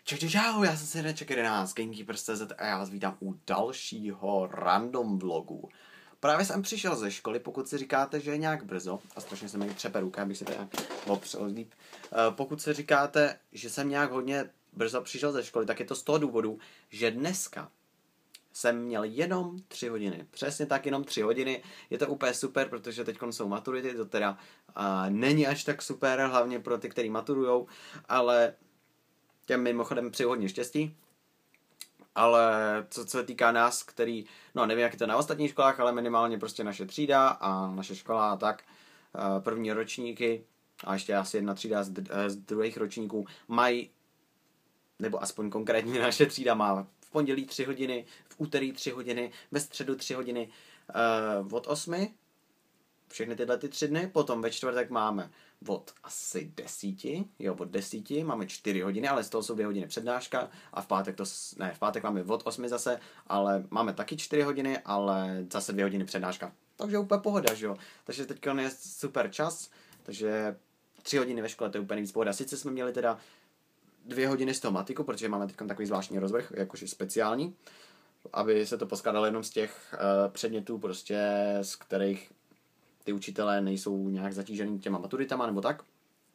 Čau, já jsem Sirneček 11, Gamekeepers.cz a já vás vítám u dalšího random vlogu. Právě jsem přišel ze školy, pokud si říkáte, že je nějak brzo, a strašně se mi třepe ruka, abych si to nějak opřel líp. Pokud si říkáte, že jsem nějak hodně brzo přišel ze školy, tak je to z toho důvodu, že dneska jsem měl jenom 3 hodiny. Přesně tak, jenom 3 hodiny. Je to úplně super, protože teď jsou maturity, to teda není až tak super, hlavně pro ty, kteří maturujou, ale těm mimochodem přeju hodně štěstí. Ale co se týká nás, který, no nevím, jak je to na ostatních školách, ale minimálně prostě naše třída a naše škola a tak, první ročníky a ještě asi jedna třída z druhých ročníků mají, nebo aspoň konkrétně naše třída má v pondělí 3 hodiny, v úterý 3 hodiny, ve středu 3 hodiny od 8, všechny tyhle 3 dny, potom ve čtvrtek máme od asi 10, od 10 máme 4 hodiny, ale z toho jsou 2 hodiny přednáška a v pátek máme od 8 zase, ale máme taky 4 hodiny, ale zase 2 hodiny přednáška. Takže úplně pohoda, že jo. Takže teď je super čas, takže 3 hodiny ve škole, to je úplně nejvíc pohoda. Sice jsme měli teda 2 hodiny z toho matiku, protože máme teď takový zvláštní rozvrh, jakože speciální, aby se to poskládalo jenom z těch předmětů, prostě z kterých ty učitelé nejsou nějak zatížený těma maturitama nebo tak.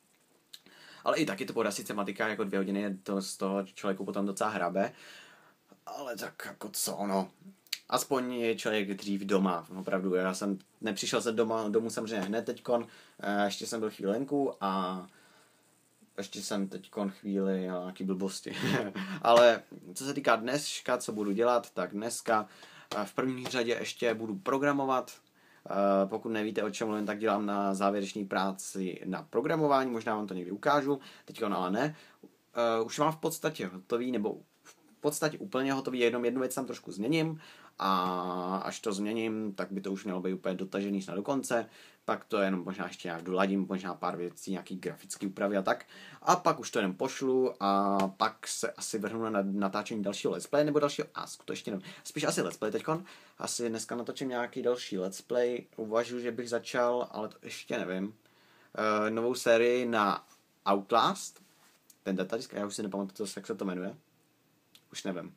Ale i taky to poda, sice matika jako 2 hodiny, je to z toho člověku potom docela hrabe. Ale tak jako co, no. Aspoň je člověk dřív doma, opravdu. Já jsem nepřišel se domů samozřejmě hned teďkon, ještě jsem byl chvílenku a ještě jsem teďkon chvíli nějaký blbosti. Ale co se týká dneska, co budu dělat, tak dneska v první řadě ještě budu programovat. Pokud nevíte, o čem mluvím, tak dělám na závěrečné práci na programování, možná vám to někdy ukážu, teďka ale ne. Už mám v podstatě hotový, nebo v podstatě úplně hotový, jenom jednu věc tam trošku změním a až to změním, tak by to už mělo být úplně dotažený snad do konce, pak to jenom možná ještě nějak doladím, možná pár věcí, nějaký grafický úpravy a tak. A pak už to jenom pošlu a pak se asi vrhnu na natáčení dalšího let's play nebo dalšího asku, to ještě nevím. Spíš asi let's play teďkon, asi dneska natočím nějaký další let's play, uvažuji, že bych začal, ale to ještě nevím, novou sérii na Outlast, ten datadisk, já už si nepamatuju, jak se to jmenuje, už nevím.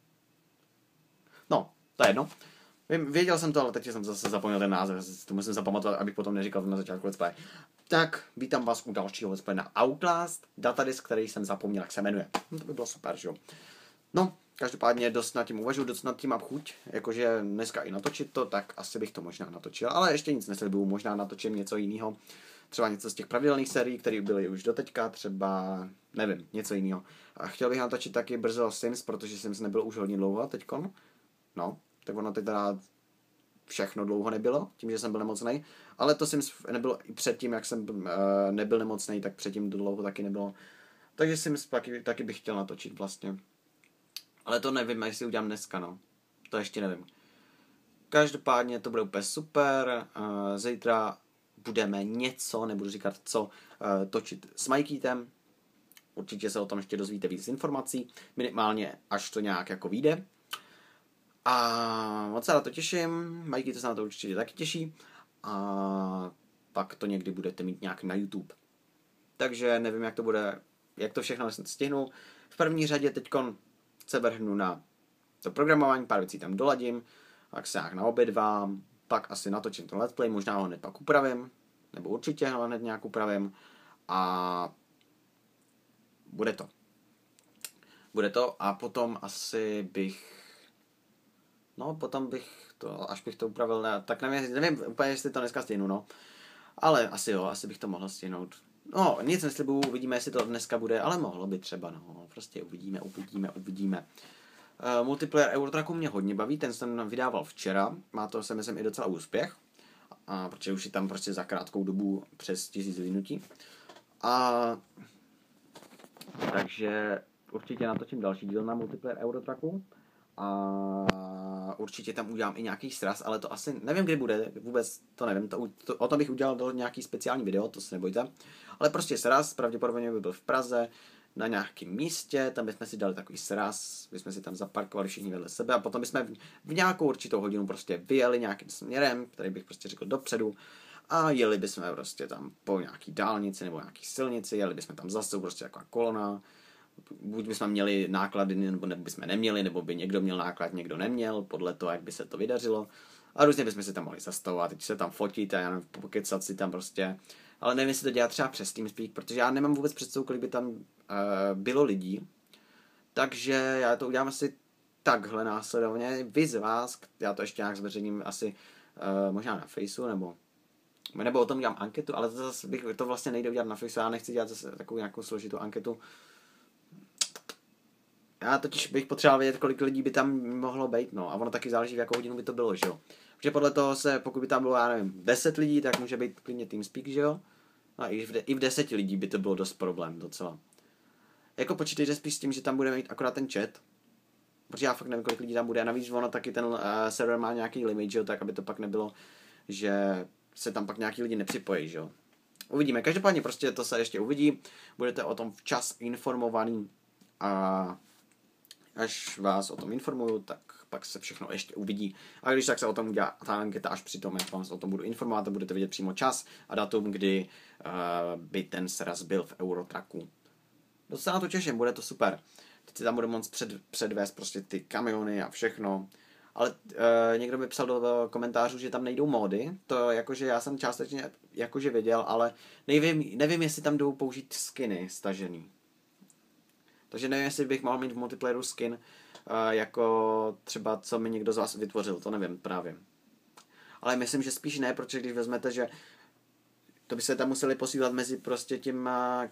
No, to je jedno. Věděl jsem to, ale teď jsem zase zapomněl ten název, to musím zapamatovat, abych potom neříkal na začátku let's play. Tak, vítám vás u dalšího let's play na Outlast, datadisk, který jsem zapomněl, jak se jmenuje. No, to by bylo super, že jo. No, každopádně dost nad tím uvažuji, dost nad tím mám chuť, jakože dneska i natočit to, tak asi bych to možná natočil, ale ještě nic neslibuju, možná natočím něco jiného, třeba něco z těch pravidelných sérií, které byly už doteďka, třeba, nevím, něco jiného. A chtěl bych natočit taky brzo Sims, protože Sims nebyl už hodně dlouho teďkon, no, tak ono teď teda všechno dlouho nebylo, tím, že jsem byl nemocnej, ale to Sims nebylo i předtím, jak jsem nebyl nemocnej, tak předtím dlouho taky nebylo, takže Sims taky bych chtěl natočit vlastně. Ale to nevím, jestli udělám dneska, no. To ještě nevím. Každopádně to bude úplně super. Zítra budeme něco, nebudu říkat co, točit s Majkítem. Určitě se o tom ještě dozvíte víc informací. Minimálně, až to nějak jako vyjde. A moc se na to těším. Majkýt se na to určitě taky těší. A pak to někdy budete mít nějak na YouTube. Takže nevím, jak to bude, jak to všechno stihnu. V první řadě teďkon se vrhnu na to programování, pár věcí tam doladím, tak se nějak naobědvám, pak asi natočím ten let's play, možná ho hned pak upravím, nebo určitě ho hned nějak upravím a bude to a potom asi až bych to upravil, tak nevím úplně, jestli to dneska stihnu, no, ale asi bych to mohl stihnout. No, nic neslibuju, uvidíme, jestli to dneska bude, ale mohlo by třeba, no, prostě uvidíme. Multiplayer Eurotracku mě hodně baví, ten jsem vydával včera, má to se myslím i docela úspěch, protože už je tam prostě za krátkou dobu přes 1000 vyvinutí. Takže určitě natočím další díl na Multiplayer Eurotracku a určitě tam udělám i nějaký sraz, ale to asi nevím, kdy bude, vůbec to nevím, o tom bych udělal nějaký speciální video, to se nebojte, ale prostě sraz, pravděpodobně by byl v Praze, na nějakém místě, tam bychom si dali takový sraz, bychom si tam zaparkovali všichni vedle sebe a potom bychom v nějakou určitou hodinu prostě vyjeli nějakým směrem, který bych prostě řekl dopředu a jeli bychom prostě tam po nějaký dálnici nebo nějaký silnici, jeli bychom tam zase prostě jako kolona buď bychom měli náklady, nebo bychom neměli, nebo by někdo měl náklad, někdo neměl, podle toho, jak by se to vydařilo. A různě bychom si tam mohli zastavovat, teď se tam fotit a já nevím, pokecat si tam prostě. Ale nevím, jestli to dělat třeba přes TeamSpeak, protože já nemám vůbec představu, kolik by tam bylo lidí. Takže já to udělám asi takhle následovně. Vy z vás, já to ještě nějak zveřejním asi možná na Faceu, nebo o tom dělám anketu, ale to vlastně nejde udělat na Faceu, já nechci dělat zase takovou nějakou složitou anketu. Já totiž bych potřeboval vědět, kolik lidí by tam mohlo být, no, a ono taky záleží, v jakou hodinu by to bylo, že jo. Protože podle toho pokud by tam bylo, já nevím, 10 lidí, tak může být klidně TeamSpeak, že jo. No a i v 10 lidí by to bylo dost problém docela. Jako počítejte spíš s tím, že tam bude mít akorát ten chat, protože já fakt nevím, kolik lidí tam bude, a navíc ono taky ten server má nějaký limit, že jo, tak aby to pak nebylo, že se tam pak nějaký lidi nepřipojí, že jo. Uvidíme, každopádně prostě to se ještě uvidí, budete o tom včas informovaný a až vás o tom informuju, tak pak se všechno ještě uvidí. A když tak se o tom udělá ta anketa až při tom, jak vás o tom budu informovat, a budete vidět přímo čas a datum, kdy by ten sraz byl v Eurotraku. Docela na to těším, bude to super. Teď si tam budu moct předvést prostě ty kamiony a všechno. Ale někdo mi psal do komentářů, že tam nejdou módy. To jakože já jsem částečně jakože věděl, ale nevím, jestli tam jdou použít skiny stažený. Takže nevím, jestli bych mohl mít v multiplayeru skin, jako třeba co mi někdo z vás vytvořil, to nevím právě. Ale myslím, že spíš ne, protože když vezmete, že to by se tam museli posílat mezi prostě těma,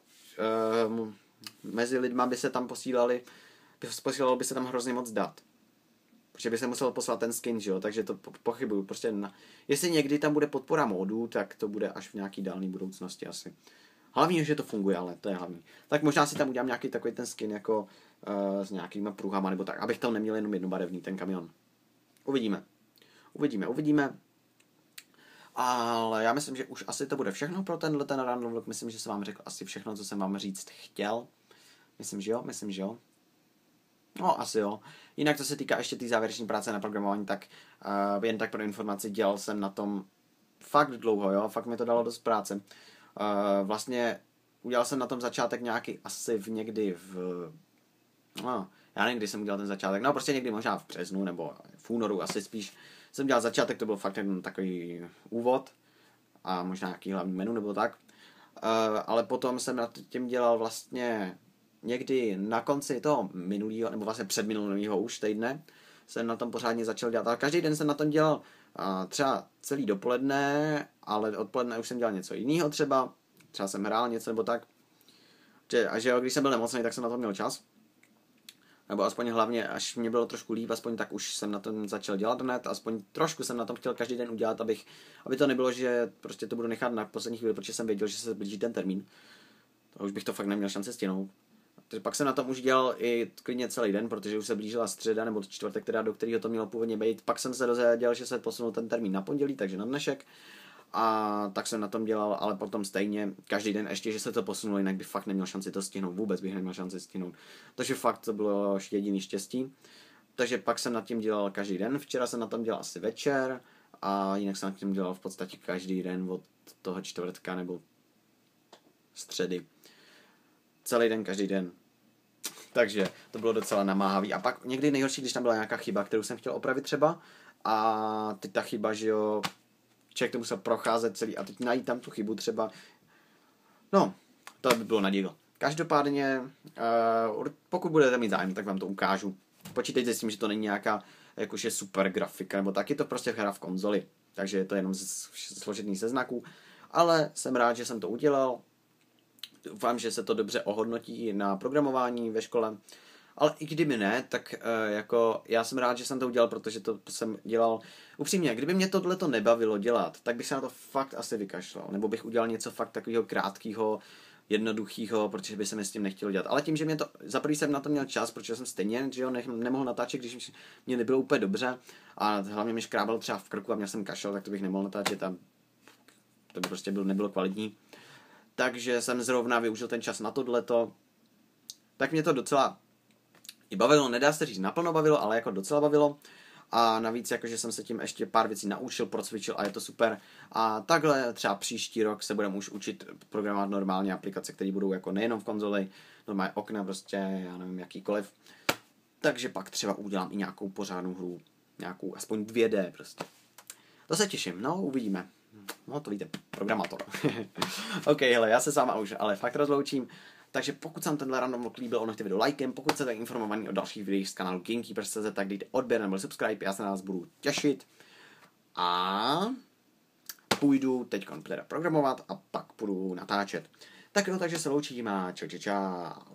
mezi lidma by se tam posílalo by se tam hrozně moc dat. Protože by se musel poslat ten skin, že jo, takže to pochybuju. Prostě jestli někdy tam bude podpora modů, tak to bude až v nějaký dálné budoucnosti asi. Hlavně, že to funguje, ale to je hlavní. Tak možná si tam udělám nějaký takový ten skin jako s nějakýma pruhama, nebo tak, abych tam neměl jenom jednobarevný ten kamion. Uvidíme. Ale já myslím, že už asi to bude všechno pro ten random vlog. Myslím, že jsem vám řekl asi všechno, co jsem vám říct chtěl. Myslím, že jo. No, asi jo. Jinak, co se týká ještě té závěrečné práce na programování, tak jen tak pro informaci, dělal jsem na tom fakt dlouho, jo. Fakt mi to dalo dost práce. Vlastně udělal jsem na tom začátek nějaký asi já nevím, kdy jsem udělal ten začátek, no prostě někdy možná v březnu nebo v únoru asi spíš jsem dělal začátek, to byl fakt jen takový úvod a možná nějaký hlavní menu nebo tak, ale potom jsem nad tím dělal vlastně někdy na konci toho minulého, nebo vlastně předminulého už týdne jsem na tom pořádně začal dělat, ale každý den jsem na tom dělal třeba celý dopoledne, ale odpoledne už jsem dělal něco jiného třeba jsem hrál něco nebo tak. A že jo, když jsem byl nemocný, tak jsem na to měl čas. Nebo aspoň hlavně, až mě bylo trošku líp, aspoň tak už jsem na tom začal dělat hned, aspoň trošku jsem na tom chtěl každý den udělat, aby to nebylo, že prostě to budu nechat na poslední chvíli, protože jsem věděl, že se blíží ten termín. To už bych to fakt neměl šance stihnout. Takže pak jsem na tom už dělal i klidně celý den, protože už se blížila středa nebo čtvrtek, do kterého to mělo původně být. Pak jsem se dozvěděl, že se posunul ten termín na pondělí, takže na dnešek. A tak jsem na tom dělal, ale potom stejně každý den ještě, že se to posunulo, jinak bych fakt neměl šanci to stihnout, vůbec bych neměl šanci stihnout. Takže fakt to bylo jediný štěstí. Takže pak jsem nad tím dělal každý den, včera jsem na tom dělal asi večer a jinak jsem nad tím dělal v podstatě každý den od toho čtvrtka nebo středy. Celý den, každý den. Takže to bylo docela namáhavý. A pak někdy nejhorší, když tam byla nějaká chyba, kterou jsem chtěl opravit třeba a teď ta chyba, že jo, člověk to musel procházet celý a teď najít tam tu chybu třeba. No, to by bylo na díl. Každopádně, pokud budete mít zájem, tak vám to ukážu. Počítejte s tím, že to není nějaká jakože super grafika, nebo taky to prostě hra v konzoli. Takže je to jenom složený ze znaků. Ale jsem rád, že jsem to udělal. Doufám, že se to dobře ohodnotí na programování ve škole. Ale i kdyby ne, tak jako já jsem rád, že jsem to udělal, protože to jsem dělal upřímně. Kdyby mě tohleto nebavilo dělat, tak bych se na to fakt asi vykašlal. Nebo bych udělal něco fakt takového krátkého, jednoduchého, protože by se mi s tím nechtělo dělat. Ale tím, že mě to, za prvý jsem na to měl čas, protože jsem stejně, že jo, nemohl natáčet, když mě nebylo úplně dobře a hlavně mi škrábalo třeba v krku a měl jsem kašel, tak to bych nemohl natáčet a to by prostě nebylo kvalitní. Takže jsem zrovna využil ten čas na tohleto. Tak mě to docela i bavilo, nedá se říct naplno bavilo, ale jako docela bavilo. a navíc jakože jsem se tím ještě pár věcí naučil, procvičil a je to super. A takhle třeba příští rok se budeme už učit programovat normálně aplikace, které budou jako nejenom v konzoli, normálně okna prostě, já nevím, jakýkoliv. Takže pak třeba udělám i nějakou pořádnou hru, nějakou aspoň 2D prostě. To se těším, no uvidíme. No to víte, programátor. OK, hele, já se s váma už ale fakt rozloučím. Takže pokud se vám tenhle random vlog líbil, onechte video lajkem, pokud jste informovaní o dalších videích z kanálu Gamekeepers.cz, tak dejte odběr nebo subscribe, já se na vás budu těšit. A půjdu teď teda programovat a pak půjdu natáčet. Tak jo, takže se loučím a čau.